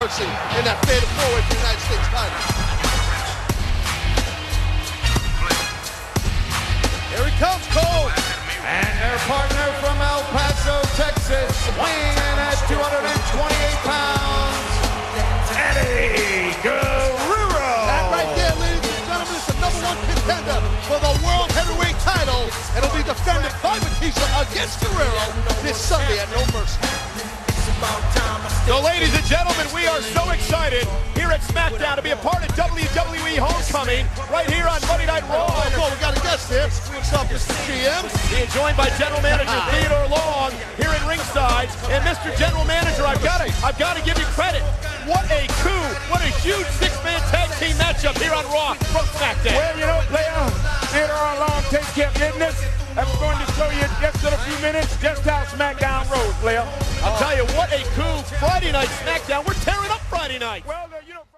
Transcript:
in that fatal four-way for the United States title. Here he comes, Cole. And their partner from El Paso, Texas, weighing in at 228 pounds, Eddie Guerrero. That right there, ladies and gentlemen, is the #1 contender for the World Heavyweight title. It'll be defended by Batista against Guerrero this Sunday at No Mercy. So, ladies and gentlemen, we are so excited here at SmackDown to be a part of WWE Homecoming right here on Monday Night Raw. Oh, we got a guest here. What's up, Mr. GM? Being joined by General Manager Theodore Long here in ringside. And Mr. General Manager, I've got to give you credit. What a coup! What a huge six-man tag team matchup here on Raw from SmackDown. Well, you know, player, Theodore Long takes care of business. I'm going to show you just in a few minutes just how SmackDown rolls, player. I'll tell you, what a coup. Friday night SmackDown. We're tearing up Friday night. Well,